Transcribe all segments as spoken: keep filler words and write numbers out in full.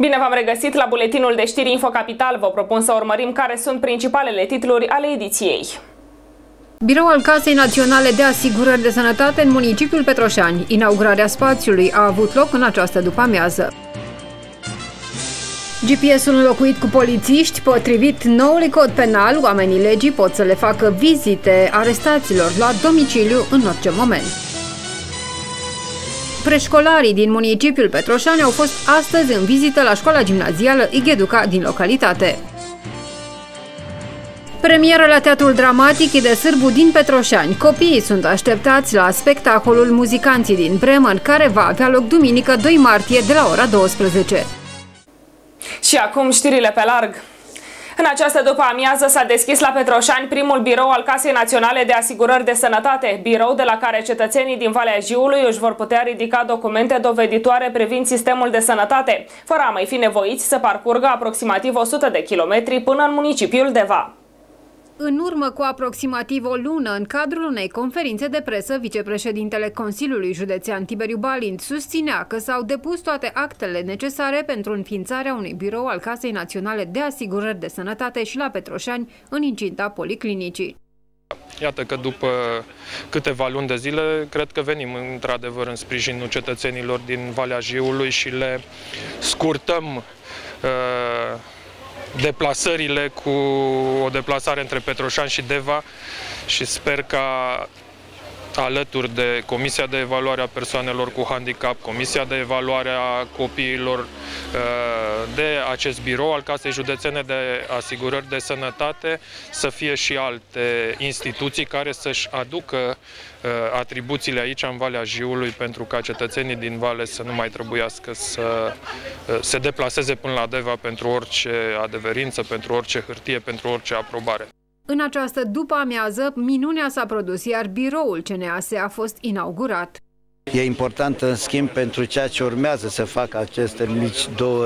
Bine v-am regăsit la buletinul de știri InfoCapital. Vă propun să urmărim care sunt principalele titluri ale ediției. Birou al Casei Naționale de Asigurări de Sănătate în municipiul Petroșani. Inaugurarea spațiului a avut loc în această după-amiază. G P S-ul înlocuit cu polițiști, potrivit noului cod penal, oamenii legii pot să le facă vizite arestaților la domiciliu în orice moment. Preșcolarii din municipiul Petroșani au fost astăzi în vizită la școala gimnazială Igheduca din localitate. Premieră la Teatrul Dramatic de Sârbu din Petroșani. Copiii sunt așteptați la spectacolul Muzicanții din Bremen, care va avea loc duminică doi martie de la ora douăsprezece. Și acum știrile pe larg. În această după-amiază s-a deschis la Petroșani primul birou al Casei Naționale de Asigurări de Sănătate, birou de la care cetățenii din Valea Jiului își vor putea ridica documente doveditoare privind sistemul de sănătate, fără a mai fi nevoiți să parcurgă aproximativ o sută de kilometri până în municipiul Deva. În urmă cu aproximativ o lună, în cadrul unei conferințe de presă, vicepreședintele Consiliului Județean Tiberiu Balint susținea că s-au depus toate actele necesare pentru înființarea unui birou al Casei Naționale de Asigurări de Sănătate și la Petroșani, în incinta policlinicii. Iată că după câteva luni de zile, cred că venim într-adevăr în sprijinul cetățenilor din Valea Jiului și le scurtăm uh, deplasările cu o deplasare între Petroșani și Deva și sper ca alături de Comisia de Evaluare a Persoanelor cu Handicap, Comisia de Evaluare a Copiilor, de acest birou al Casei Județene de Asigurări de Sănătate să fie și alte instituții care să-și aducă atribuțiile aici în Valea Jiului pentru ca cetățenii din Vale să nu mai trebuiască să se deplaseze până la Deva pentru orice adeverință, pentru orice hârtie, pentru orice aprobare. În această după-amiază, minunea s-a produs, iar biroul C N A S a fost inaugurat. E important, în schimb, pentru ceea ce urmează să facă aceste mici două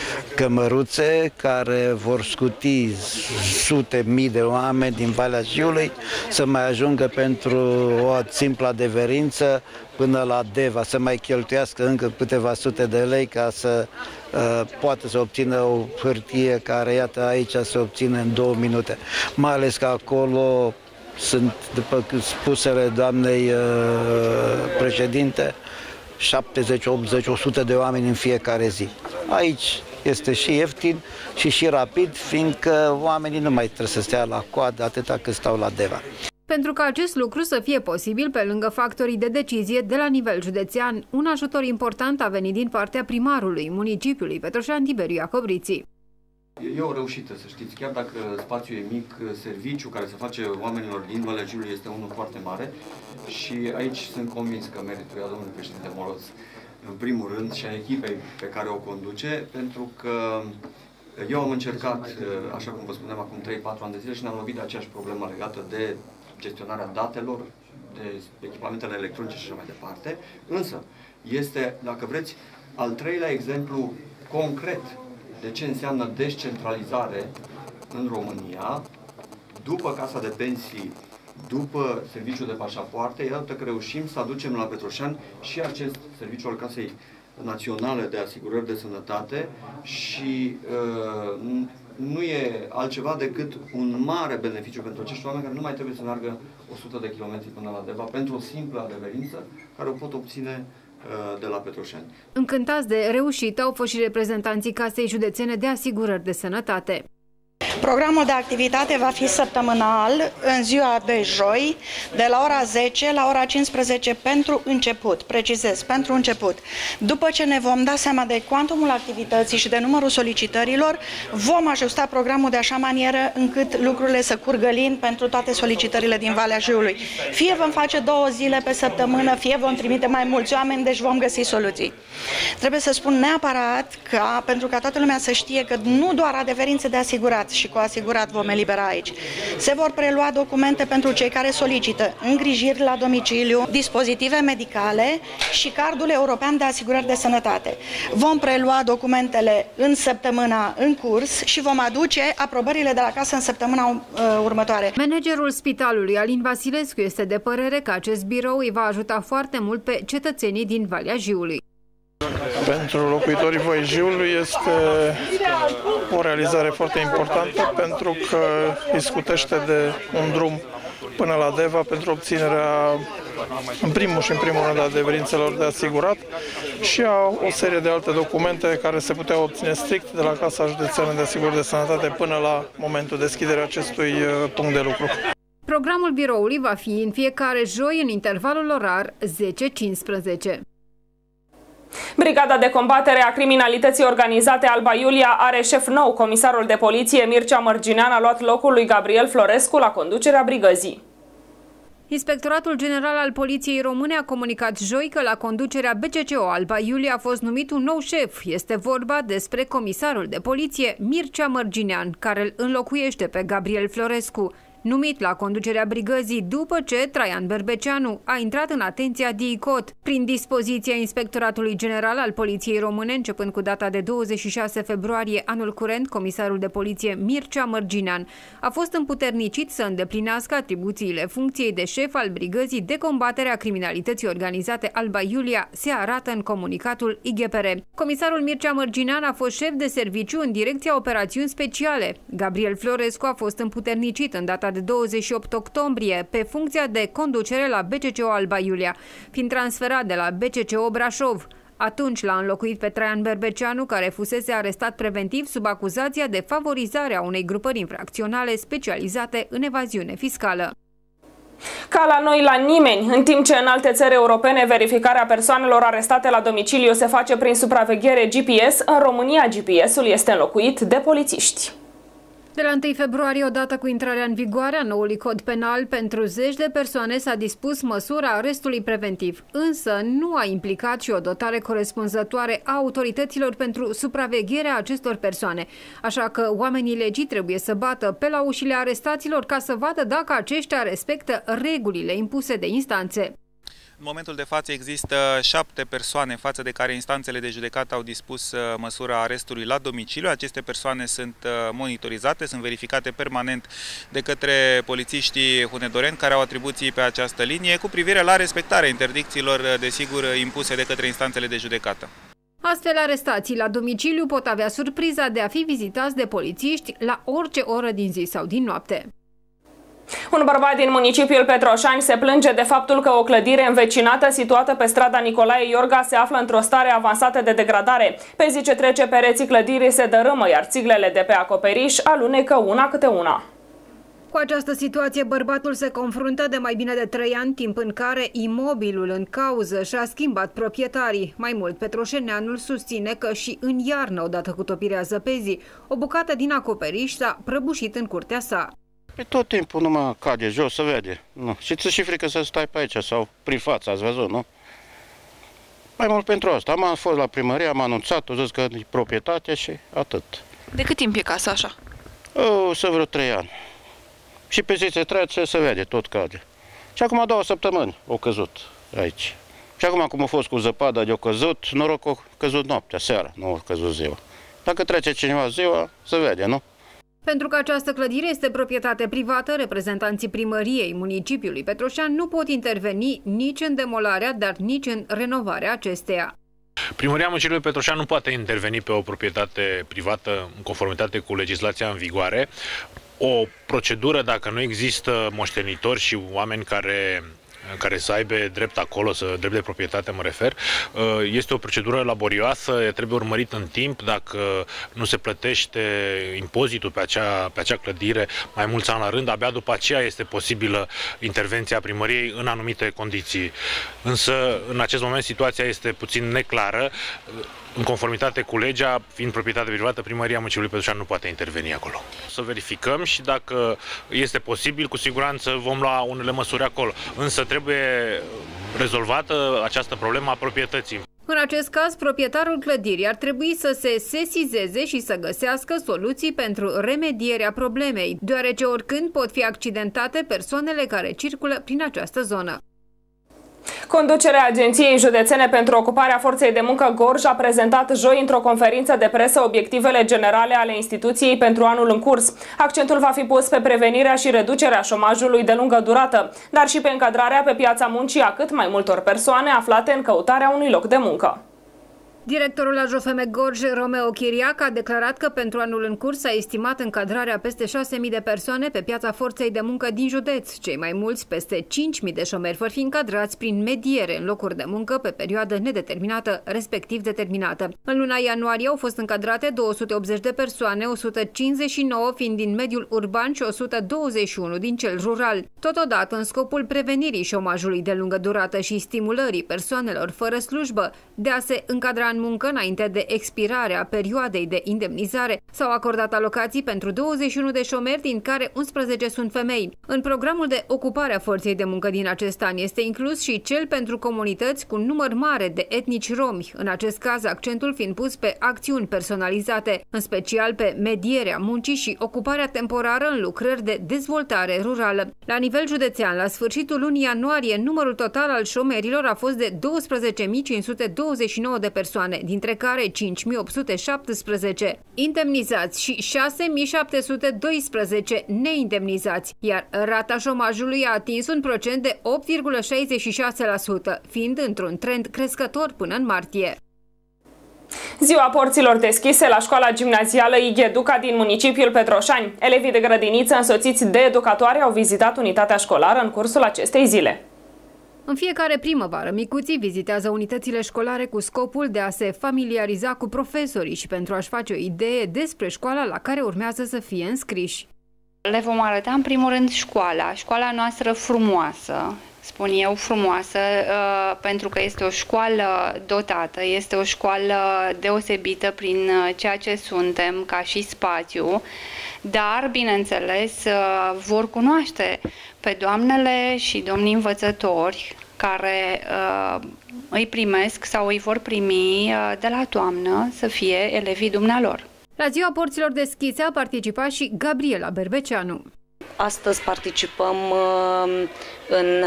cămăruțe care vor scuti sute mii de oameni din Valea Jiului să mai ajungă pentru o simplă adeverință până la Deva, să mai cheltuiască încă câteva sute de lei ca să uh, poată să obțină o hârtie care, iată, aici se obține în două minute. Mai ales că acolo sunt, după spusele doamnei uh, președinte, șaptezeci, optzeci, o sută de oameni în fiecare zi. Aici este și ieftin și și rapid, fiindcă oamenii nu mai trebuie să stea la coadă atâta cât stau la Deva. Pentru ca acest lucru să fie posibil, pe lângă factorii de decizie de la nivel județean, un ajutor important a venit din partea primarului municipiului Petroșani, Tiberiu Iacobriții. E o reușită, să știți, chiar dacă spațiul e mic, serviciul care se face oamenilor din Valea Jiului este unul foarte mare și aici sunt convins că meritul ia domnul președinte Moloz, în primul rând, și a echipei pe care o conduce, pentru că eu am încercat, așa cum vă spuneam, acum trei patru ani de zile și ne-am lovit de aceeași problemă legată de gestionarea datelor, de echipamentele electronice și așa mai departe, însă este, dacă vreți, al treilea exemplu concret de ce înseamnă descentralizare în România, după Casa de Pensii, după Serviciul de Pașapoarte, iată că reușim să aducem la Petroșani și acest serviciu al Casei Naționale de Asigurări de Sănătate și uh, nu e altceva decât un mare beneficiu pentru acești oameni care nu mai trebuie să meargă o sută de kilometri până la Deva pentru o simplă adeverință care o pot obține de la Petroșani. Încântați de reușită au fost și reprezentanții Casei Județene de Asigurări de Sănătate. Programul de activitate va fi săptămânal, în ziua de joi, de la ora zece la ora cincisprezece pentru început, precizez, pentru început. După ce ne vom da seama de cuantumul activității și de numărul solicitărilor, vom ajusta programul de așa manieră încât lucrurile să curgă lin pentru toate solicitările din Valea Jiului. Fie vom face două zile pe săptămână, fie vom trimite mai mulți oameni, deci vom găsi soluții. Trebuie să spun neapărat că, pentru ca toată lumea să știe că nu doar adeverințe de asigurat și cu asigurat vom elibera aici. Se vor prelua documente pentru cei care solicită îngrijiri la domiciliu, dispozitive medicale și cardul european de asigurări de sănătate. Vom prelua documentele în săptămâna în curs și vom aduce aprobările de la casă în săptămâna uh, următoare. Managerul spitalului, Alin Vasilescu, este de părere că acest birou îi va ajuta foarte mult pe cetățenii din Valea Jiului. Pentru locuitorii Văijiului este o realizare foarte importantă pentru că discutește de un drum până la Deva pentru obținerea, în primul și în primul rând, adeverințelor de asigurat și a o serie de alte documente care se puteau obține strict de la Casa Județeană de Asigurări de Sănătate până la momentul deschiderii acestui punct de lucru. Programul biroului va fi în fiecare joi în intervalul orar zece cincisprezece. Brigada de combatere a criminalității organizate Alba Iulia are șef nou. Comisarul de poliție Mircea Mărginean a luat locul lui Gabriel Florescu la conducerea brigăzii. Inspectoratul General al Poliției Române a comunicat joi că la conducerea B C C O Alba Iulia a fost numit un nou șef. Este vorba despre comisarul de poliție Mircea Mărginean, care îl înlocuiește pe Gabriel Florescu, numit la conducerea brigăzii după ce Traian Berbeceanu a intrat în atenția D I C O T. Prin dispoziția Inspectoratului General al Poliției Române, începând cu data de douăzeci și șase februarie anul curent, comisarul de poliție Mircea Mărginean a fost împuternicit să îndeplinească atribuțiile funcției de șef al brigăzii de combatere a criminalității organizate Alba Iulia, se arată în comunicatul I G P R. Comisarul Mircea Mărginean a fost șef de serviciu în direcția operațiuni speciale. Gabriel Florescu a fost împuternicit în data de douăzeci și opt octombrie pe funcția de conducere la B C C O Alba Iulia, fiind transferat de la B C C O Brașov. Atunci l-a înlocuit pe Traian Berbeceanu, care fusese arestat preventiv sub acuzația de favorizare a unei grupări infracționale specializate în evaziune fiscală. Ca la noi, la nimeni, în timp ce în alte țări europene verificarea persoanelor arestate la domiciliu se face prin supraveghere G P S, în România G P S-ul este înlocuit de polițiști. De la întâi februarie, odată cu intrarea în vigoare a noului cod penal, pentru zeci de persoane s-a dispus măsura arestului preventiv, însă nu a implicat și o dotare corespunzătoare a autorităților pentru supravegherea acestor persoane. Așa că oamenii legii trebuie să bată pe la ușile arestaților ca să vadă dacă aceștia respectă regulile impuse de instanțe. În momentul de față există șapte persoane față de care instanțele de judecată au dispus măsura arestului la domiciliu. Aceste persoane sunt monitorizate, sunt verificate permanent de către polițiștii hunedoreni care au atribuții pe această linie cu privire la respectarea interdicțiilor, desigur, impuse de către instanțele de judecată. Astfel, arestații la domiciliu pot avea surpriza de a fi vizitați de polițiști la orice oră din zi sau din noapte. Un bărbat din municipiul Petroșani se plânge de faptul că o clădire învecinată situată pe strada Nicolae Iorga se află într-o stare avansată de degradare. Pe zi ce trece, pereții clădirii se dărâmă, iar țiglele de pe acoperiș alunecă una câte una. Cu această situație, bărbatul se confruntă de mai bine de trei ani, timp în care imobilul în cauză și-a schimbat proprietarii. Mai mult, petroșeneanul susține că și în iarnă, odată cu topirea zăpezii, o bucată din acoperiș s-a prăbușit în curtea sa. Pe tot timpul numai cade jos, se vede. Nu. Și ți-și frică să stai pe aici sau prin față, ați văzut, nu? Mai mult pentru asta. Am fost la primărie, am anunțat, au zis că e proprietate și atât. De cât timp e casa așa? O, să vreo trei ani. Și pe zi ce trece, se vede, tot cade. Și acum două săptămâni au căzut aici. Și acum, cum a fost cu zăpada de-au căzut, noroc au căzut noaptea, seara, nu au căzut ziua. Dacă trece cineva ziua, se vede, nu? Pentru că această clădire este proprietate privată, reprezentanții primăriei municipiului Petroșani nu pot interveni nici în demolarea, dar nici în renovarea acesteia. Primăria municipiului Petroșani nu poate interveni pe o proprietate privată în conformitate cu legislația în vigoare. O procedură, dacă nu există moștenitori și oameni care care să aibă drept acolo, să drept de proprietate mă refer, este o procedură laborioasă, trebuie urmărit în timp, dacă nu se plătește impozitul pe acea, pe acea clădire mai mulți ani la rând, abia după aceea este posibilă intervenția primăriei în anumite condiții. Însă, în acest moment, situația este puțin neclară. În conformitate cu legea, fiind proprietate privată, primăria municipiului Petroșani nu poate interveni acolo. Să verificăm și dacă este posibil, cu siguranță vom lua unele măsuri acolo. Însă trebuie rezolvată această problemă a proprietății. În acest caz, proprietarul clădirii ar trebui să se sesizeze și să găsească soluții pentru remedierea problemei, deoarece oricând pot fi accidentate persoanele care circulă prin această zonă. Conducerea Agenției Județene pentru Ocuparea Forței de Muncă Gorj a prezentat joi într-o conferință de presă obiectivele generale ale instituției pentru anul în curs. Accentul va fi pus pe prevenirea și reducerea șomajului de lungă durată, dar și pe încadrarea pe piața muncii a cât mai multor persoane aflate în căutarea unui loc de muncă. Directorul A J F M Gorj, Romeo Chiriac, a declarat că pentru anul în curs s-a estimat încadrarea peste șase mii de persoane pe piața forței de muncă din județ. Cei mai mulți, peste cinci mii de șomeri, vor fi încadrați prin mediere în locuri de muncă pe perioadă nedeterminată, respectiv determinată. În luna ianuarie au fost încadrate două sute optzeci de persoane, o sută cincizeci și nouă fiind din mediul urban și o sută douăzeci și unu din cel rural. Totodată, în scopul prevenirii șomajului de lungă durată și stimulării persoanelor fără slujbă de a se încadra în muncă înainte de expirarea perioadei de indemnizare, s-au acordat alocații pentru douăzeci și unu de șomeri, din care unsprezece sunt femei. În programul de ocupare a forței de muncă din acest an este inclus și cel pentru comunități cu număr mare de etnici romi, în acest caz accentul fiind pus pe acțiuni personalizate, în special pe medierea muncii și ocuparea temporară în lucrări de dezvoltare rurală. La nivel județean, la sfârșitul lunii ianuarie, numărul total al șomerilor a fost de douăsprezece mii cinci sute douăzeci și nouă de persoane, dintre care cinci mii opt sute șaptesprezece indemnizați și șase mii șapte sute doisprezece neindemnizați, iar rata șomajului a atins un procent de opt virgulă șaizeci și șase la sută, fiind într-un trend crescător până în martie. Ziua porților deschise la școala gimnazială Igheduca din municipiul Petroșani. Elevii de grădiniță însoțiți de educatoare au vizitat unitatea școlară în cursul acestei zile. În fiecare primăvară, micuții vizitează unitățile școlare cu scopul de a se familiariza cu profesorii și pentru a-și face o idee despre școala la care urmează să fie înscriși. Le vom arăta în primul rând școala, școala noastră frumoasă, spun eu frumoasă, pentru că este o școală dotată, este o școală deosebită prin ceea ce suntem ca și spațiu, dar, bineînțeles, vor cunoaște pe doamnele și domnii învățători care îi primesc sau îi vor primi de la toamnă să fie elevii dumnealor. La ziua porților deschise a participat și Gabriela Berbeceanu. Astăzi participăm în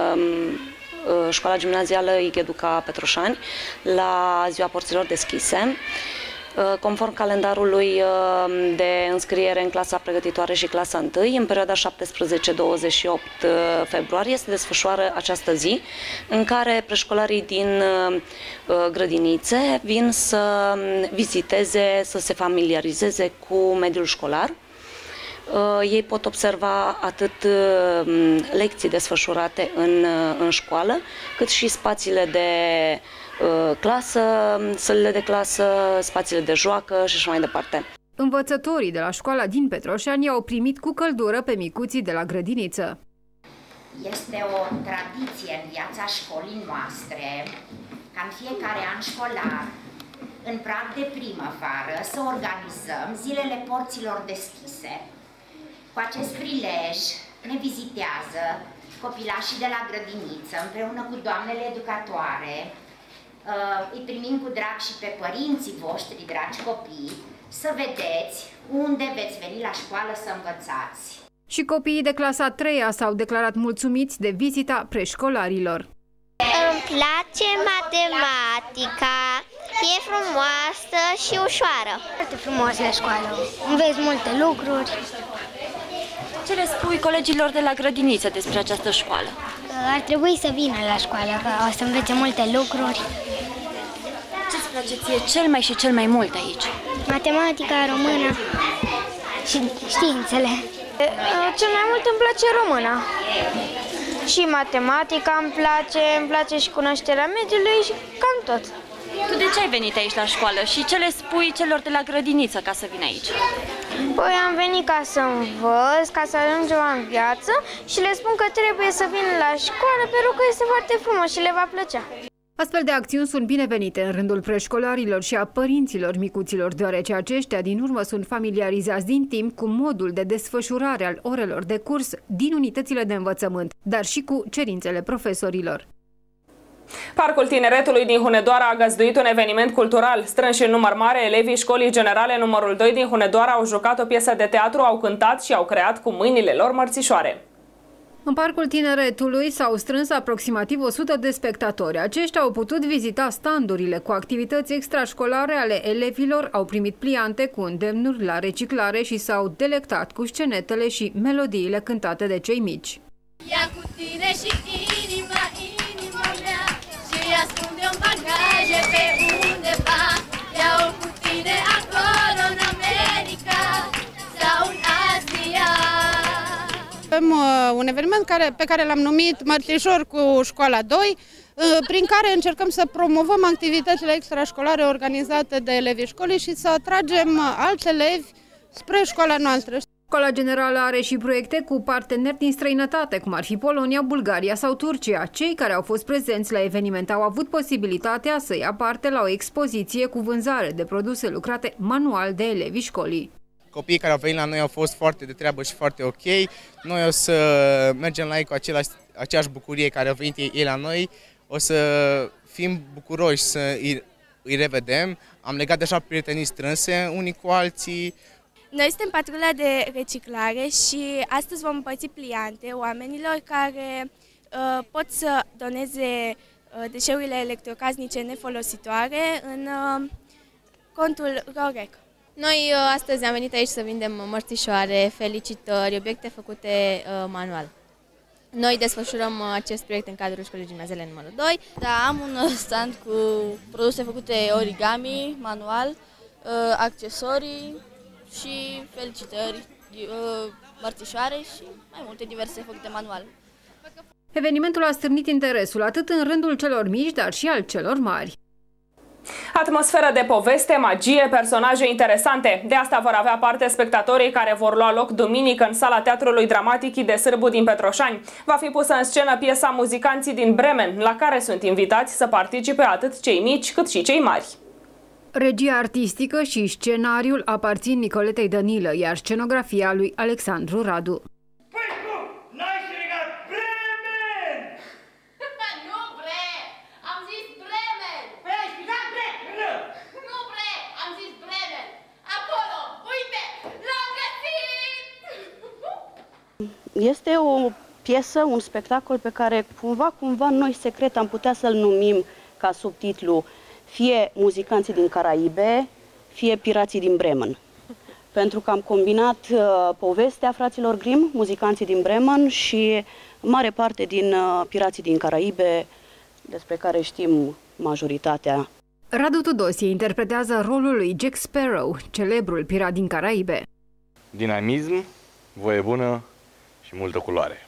școala gimnazială Igheduca Petroșani la ziua porților deschise. Conform calendarului de înscriere în clasa pregătitoare și clasa întâi, în perioada șaptesprezece douăzeci și opt februarie se desfășoară această zi în care preșcolarii din grădinițe vin să viziteze, să se familiarizeze cu mediul școlar. Ei pot observa atât lecții desfășurate în, în școală, cât și spațiile de clasă, sălile de clasă, spațiile de joacă și așa mai departe. Învățătorii de la școala din Petroșani au primit cu căldură pe micuții de la grădiniță. Este o tradiție în viața școlii noastre ca în fiecare an școlar, în prag de primăvară, să organizăm zilele porților deschise. Cu acest prilej ne vizitează copilașii de la grădiniță împreună cu doamnele educatoare. Îi primim cu drag și pe părinții voștri, dragi copii, să vedeți unde veți veni la școală să învățați. Și copiii de clasa a treia s-au declarat mulțumiți de vizita preșcolarilor. Îmi place matematica, e frumoasă și ușoară. Foarte frumoasă la școală, înveți multe lucruri. Ce le spui colegilor de la grădiniță despre această școală? Ar trebui să vină la școală, că o să învețe multe lucruri. Ce-ți place ție cel mai și cel mai mult aici? Matematica, română și științele. Cel mai mult îmi place româna. Și matematica îmi place, îmi place și cunoașterea mediului și cam tot. Tu de ce ai venit aici la școală și ce le spui celor de la grădiniță ca să vină aici? Păi am venit ca să învăț, ca să ajung ceva în viață și le spun că trebuie să vină la școală pentru că este foarte frumos și le va plăcea. Astfel de acțiuni sunt binevenite în rândul preșcolarilor și a părinților micuților, deoarece aceștia din urmă sunt familiarizați din timp cu modul de desfășurare al orelor de curs din unitățile de învățământ, dar și cu cerințele profesorilor. Parcul Tineretului din Hunedoara a găzduit un eveniment cultural. Strânși în număr mare, elevii școlii generale numărul doi din Hunedoara au jucat o piesă de teatru, au cântat și au creat cu mâinile lor mărțișoare. În Parcul Tineretului s-au strâns aproximativ o sută de spectatori. Aceștia au putut vizita standurile cu activități extrașcolare ale elevilor, au primit pliante cu îndemnuri la reciclare și s-au delectat cu scenetele și melodiile cântate de cei mici. Ia cu tine și inima, inima mea, și ascunde-o în bagaje pe undeva. avem un eveniment care, pe care l-am numit Mărțișor cu Școala doi, prin care încercăm să promovăm activitățile extrașcolare organizate de elevii școlii și să atragem alți elevi spre școala noastră. Școala Generală are și proiecte cu parteneri din străinătate, cum ar fi Polonia, Bulgaria sau Turcia. Cei care au fost prezenți la eveniment au avut posibilitatea să ia parte la o expoziție cu vânzare de produse lucrate manual de elevii școlii. Copiii care au venit la noi au fost foarte de treabă și foarte ok. Noi o să mergem la ei cu același, aceeași bucurie care au venit ei la noi. O să fim bucuroși să îi, îi revedem. Am legat deja prietenii strânse unii cu alții. Noi suntem patrula de reciclare și astăzi vom împărți pliante oamenilor care uh, pot să doneze uh, deșeurile electrocasnice nefolositoare în uh, contul ROREC. Noi uh, astăzi am venit aici să vindem mărțișoare, felicitări, obiecte făcute uh, manual. Noi desfășurăm uh, acest proiect în cadrul școlii gimnaziale numărul doi. Da, am un stand cu produse făcute origami, manual, uh, accesorii și felicitări, mărțișoare și mai multe diverse făcute manual. Evenimentul a stârnit interesul atât în rândul celor mici, dar și al celor mari. Atmosferă de poveste, magie, personaje interesante. De asta vor avea parte spectatorii care vor lua loc duminică în sala Teatrului Dramatic I de Sârbu din Petroșani. Va fi pusă în scenă piesa Muzicanții din Bremen, la care sunt invitați să participe atât cei mici cât și cei mari. Regia artistică și scenariul aparțin Nicoletei Danilă, iar scenografia lui Alexandru Radu. Păi nu, n-ai strigat Bremen! Nu, bre! Am zis Bremen! Păi ai strigat Bremen! Nu, bre! Am zis Bremen! Acolo! Uite! L-am găsit! Este o piesă, un spectacol pe care cumva, cumva noi secret am putea să-l numim ca subtitlu fie Muzicanții din Caraibe, fie Pirații din Bremen. Pentru că am combinat uh, povestea fraților Grimm, Muzicanții din Bremen, și mare parte din uh, Pirații din Caraibe, despre care știm majoritatea. Radu Tudosie interpretează rolul lui Jack Sparrow, celebrul pirat din Caraibe. Dinamism, voie bună și multă culoare.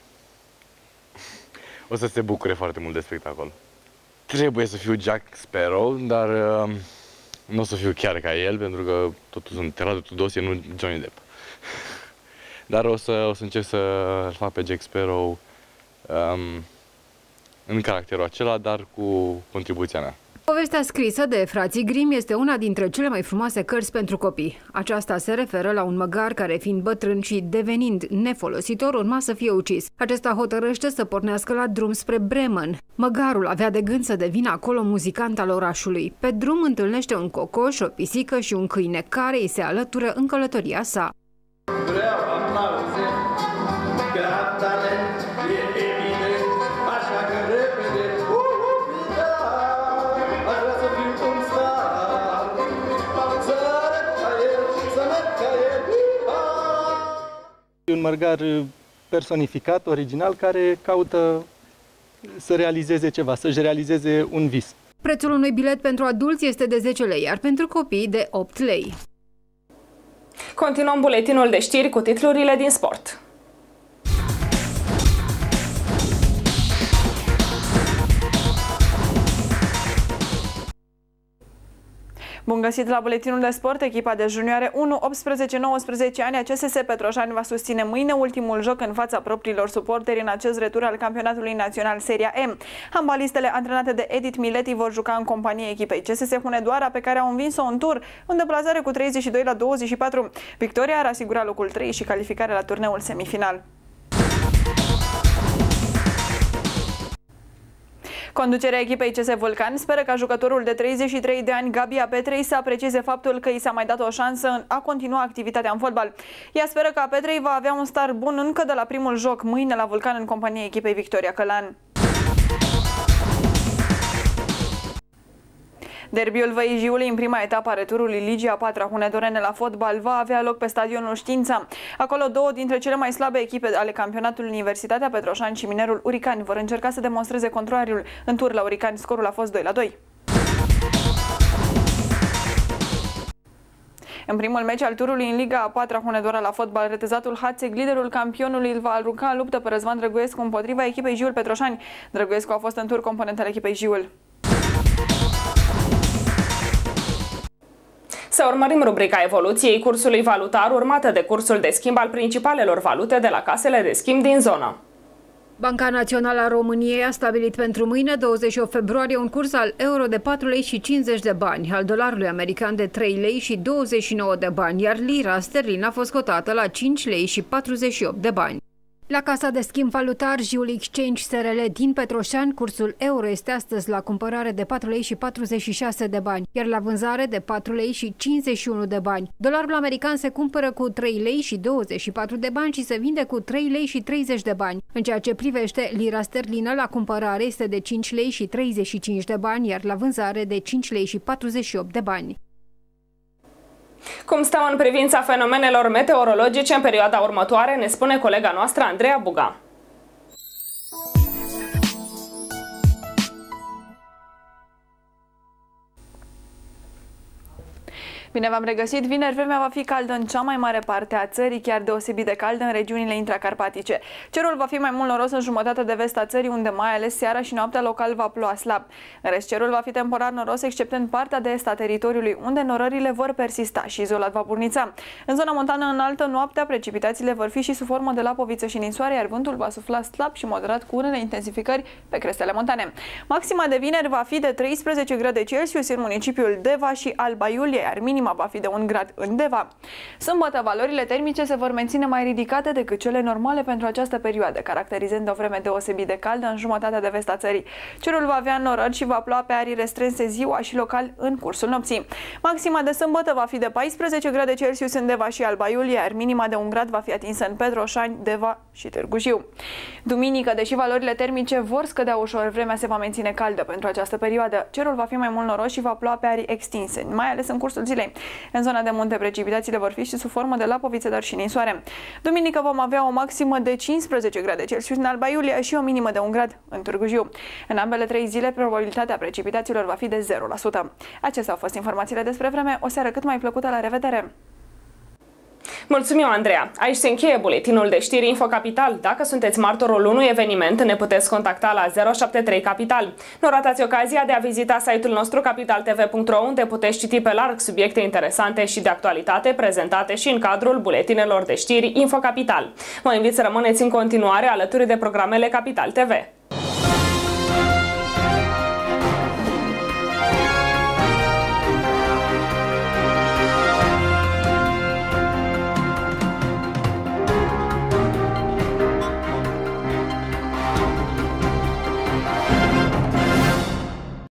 O să se bucure foarte mult de spectacol. Trebuie să fiu Jack Sparrow, dar uh, nu o să fiu chiar ca el, pentru că totul sunt Radu Tudosie, nu Johnny Depp. Dar o să, o să încerc să-l fac pe Jack Sparrow um, în caracterul acela, dar cu contribuția mea. Povestea scrisă de frații Grimm este una dintre cele mai frumoase cărți pentru copii. Aceasta se referă la un măgar care, fiind bătrân și devenind nefolositor, urma să fie ucis. Acesta hotărăște să pornească la drum spre Bremen. Măgarul avea de gând să devină acolo muzicant al orașului. Pe drum întâlnește un cocoș, o pisică și un câine care îi se alătură în călătoria sa. Vreau aplauze, că am talent, e evident, așa că repede, un mărgar personificat, original, care caută să realizeze ceva, să-și realizeze un vis. Prețul unui bilet pentru adulți este de zece lei, iar pentru copii de opt lei. Continuăm buletinul de știri cu titlurile din sport. Bun găsit la buletinul de sport. Echipa de junioare unu, optsprezece nouăsprezece ani a C S S Petroșani va susține mâine ultimul joc în fața propriilor suporteri în acest retur al campionatului național Seria M. Handbalistele antrenate de Edith Mileti vor juca în companie echipei C S S Hunedoara, pe care au învins-o în tur în deplasare cu treizeci și doi la douăzeci și patru. Victoria ar asigura locul trei și calificarea la turneul semifinal. Conducerea echipei C S Vulcan speră ca jucătorul de treizeci și trei de ani, Gabia Petrei, să aprecieze faptul că i s-a mai dat o șansă în a continua activitatea în fotbal. Ea speră că Petrei va avea un start bun încă de la primul joc mâine la Vulcan în compania echipei Victoria Călan. Derbiul Văijiului în prima etapă a returului Ligii a patra Hunedorene la fotbal va avea loc pe stadionul Știința. Acolo două dintre cele mai slabe echipe ale campionatului, Universitatea Petroșani și Minerul Uricani, vor încerca să demonstreze contrariul. În tur la Uricani scorul a fost doi la doi. În primul meci al turului în Liga a patra Hunedoara la fotbal, retezatul Hațeg, liderul campionului, îl va arunca în luptă pe Răzvan Drăgoescu împotriva echipei Jiul Petroșani. Drăgoescu a fost în tur component al echipei Jiul. Să urmărim rubrica evoluției cursului valutar urmată de cursul de schimb al principalelor valute de la casele de schimb din zonă. Banca Națională a României a stabilit pentru mâine, douăzeci și opt februarie, un curs al euro de patru lei și cincizeci de bani, al dolarului american de trei lei și douăzeci și nouă de bani, iar lira sterlină a fost cotată la cinci lei și patruzeci și opt de bani. La casa de schimb valutar Jiul Exchange S R L din Petroșani, cursul euro este astăzi la cumpărare de patru lei și patruzeci și șase de bani, iar la vânzare de patru lei și cincizeci și unu de bani. Dolarul american se cumpără cu trei lei și douăzeci și patru de bani și se vinde cu trei lei și treizeci de bani. În ceea ce privește lira sterlină, la cumpărare este de cinci lei și treizeci și cinci de bani, iar la vânzare de cinci lei și patruzeci și opt de bani. Cum stau în privința fenomenelor meteorologice în perioada următoare, ne spune colega noastră Andreea Buga. Bine v-am regăsit! Vineri vremea va fi caldă în cea mai mare parte a țării, chiar deosebit de caldă în regiunile intracarpatice. Cerul va fi mai mult noros în jumătatea de vest a țării, unde mai ales seara și noaptea local va ploua slab. În rest, cerul va fi temporar noros, exceptând partea de est a teritoriului, unde norările vor persista și izolat va burnița. În zona montană înaltă, noaptea, precipitațiile vor fi și sub formă de lapoviță și ninsoare, iar vântul va sufla slab și moderat cu unele intensificări pe crestele montane. Maxima de vineri va fi de treisprezece grade Celsius în municipiul Deva și Alba Iulia, iar minima va fi de un grad în Deva. Sâmbătă, valorile termice se vor menține mai ridicate decât cele normale pentru această perioadă, caracterizând o vreme deosebit de caldă în jumătatea de vest a țării. Cerul va avea norări și va ploua pe arii restrânse ziua și local în cursul nopții. Maxima de sâmbătă va fi de paisprezece grade Celsius în Deva și Alba Iulia, iar minima de un grad va fi atinsă în Petroșani, Deva și Târgu Jiu. Duminică, deși valorile termice vor scădea ușor, vremea se va menține caldă pentru această perioadă. Cerul va fi mai mult noros și va ploua pe arii extinse, mai ales în cursul zilei. În zona de munte, precipitațiile vor fi și sub formă de lapovițe, dar și ninsoare. Duminică vom avea o maximă de cincisprezece grade Celsius în Alba Iulia și o minimă de un grad în Târgu Jiu. În ambele trei zile, probabilitatea precipitațiilor va fi de zero la sută. Acestea au fost informațiile despre vreme. O seară cât mai plăcută, la revedere! Mulțumim, Andreea! Aici se încheie buletinul de știri Info Capital. Dacă sunteți martorul unui eveniment, ne puteți contacta la zero șapte trei Capital. Nu ratați ocazia de a vizita site-ul nostru capital t v punct r o, unde puteți citi pe larg subiecte interesante și de actualitate prezentate și în cadrul buletinelor de știri Info Capital. Vă invit să rămâneți în continuare alături de programele Capital T V.